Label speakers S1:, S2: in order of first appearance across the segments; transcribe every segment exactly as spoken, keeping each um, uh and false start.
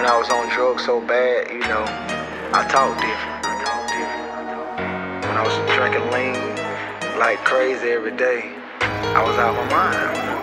S1: When I was on drugs so bad, you know, I talk different. I talk different. When I was drinking lean like crazy every day, I was out my mind.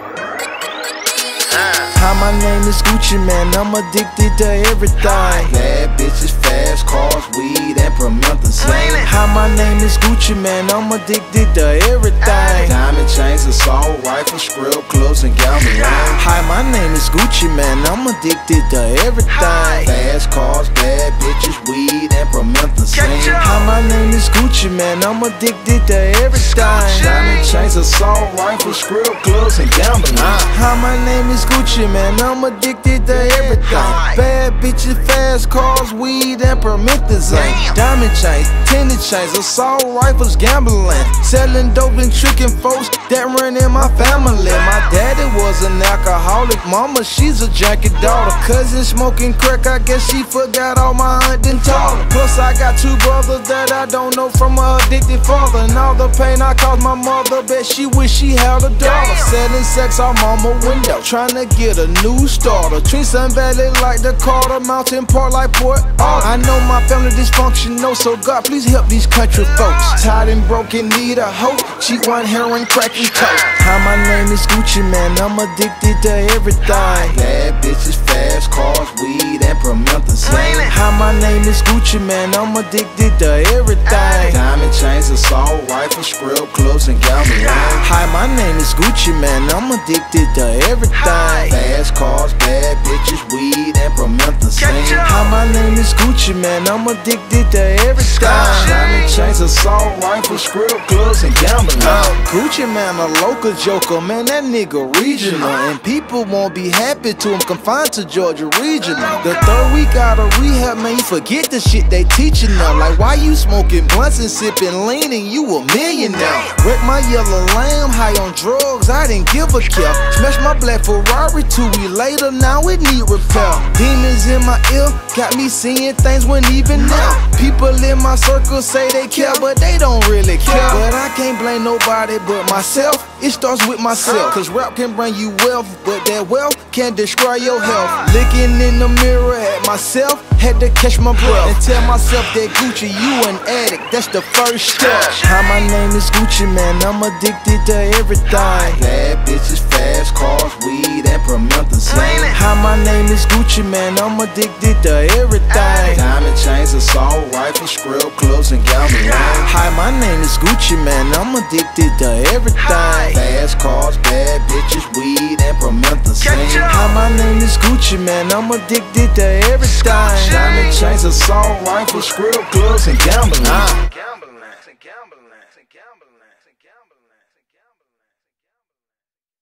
S2: Hi, my name is Gucci Mane, I'm addicted to everything.
S3: Bad bitches, fast cars, weed, and promethazine.
S2: Hi, my name is Gucci Mane, I'm addicted to everything.
S3: Diamond chains, assault rifles, skrill clubs, and gambling.
S2: Hi, my name is Gucci Mane, I'm addicted to everything.
S3: Fast cars, bad bitches, weed, and promethazine.
S2: Hi, my name is Gucci Mane, I'm addicted to everything.
S3: Diamond chains, assault rifles, skrill clubs, and gambling.
S2: Hi, my name is Gucci Mane, I'm addicted to everything. Bad bitches, fast cars, weed, and promethazine. Diamond chains, tennis chains, assault rifles, gambling. Selling dope and tricking folks that run in my family. My daddy was an alcoholic, mama, she's a junkie daughter. Cousin smoking crack, I guess she forgot all my aunt done taught her. Plus I got two brothers that I don't know from her addicted father. And all the pain I caused my mother, bet she wish she had a daughter. Selling sex out mama window, trying to get a new starter. Treat Sun Valley like the Carter, Mountain Park like Port Arthur. I know my family dysfunctional, so God please help these country folks. Tired and broken, need a hoe, cheap wine, heroin, crack and coke. Hi, my name is Gucci Mane, I'm addicted to everything.
S3: Bad bitches, fast cars, weed, and promethazine.
S2: Hi, my name is Gucci Mane, I'm addicted to everything.
S3: Diamond chains, assault rifles, skrill clubs, and gambling.
S2: Hi, my name is Gucci Mane, I'm addicted to everything.
S3: Fast cars, bad bitches, weed, and promethazine.
S2: Hi, my name is Gucci Mane, I'm addicted to everything.
S3: Diamond chains, assault rifles, skrill clubs, and gambling.
S2: Gucci Mane, a local joker, man, that nigga regional. And people won't be happy to him, confined to Georgia regional. The third week out of rehab, man, you forget the shit they teaching now. Like, why you smoking blunts and sipping lean and you a millionaire? Wreck my yellow lamb, high on drugs, I didn't give a care. Smash my black Ferrari two weeks later, now it need repair. Demons in my ear, got me seeing things when even now. People in my circle say they care, but they don't really care. But I can't blame nobody but myself, it starts with myself. Cause rap can bring you wealth, but that wealth can destroy your health. Looking in the mirror at myself, had to catch my breath and tell myself that Gucci, you an addict, that's the first step. Hi, my name is Gucci Mane, I'm addicted to everything.
S3: Bad bitches, fast cars, weed, and promethazine.
S2: Hi, my name is Gucci Mane, I'm addicted to everything.
S3: Diamond chains, assault rifles, skrill clubs, and gambling.
S2: Hi, my name is Gucci Mane, I'm addicted to everything.
S3: Fast cars, bad bitches, weed, and promethazine.
S2: Hi, my name is Gucci Mane, I'm addicted to everything.
S3: Diamond chains, assault rifles, skrill clubs, and gambling.
S1: Gambling, gambling, gambling, gambling.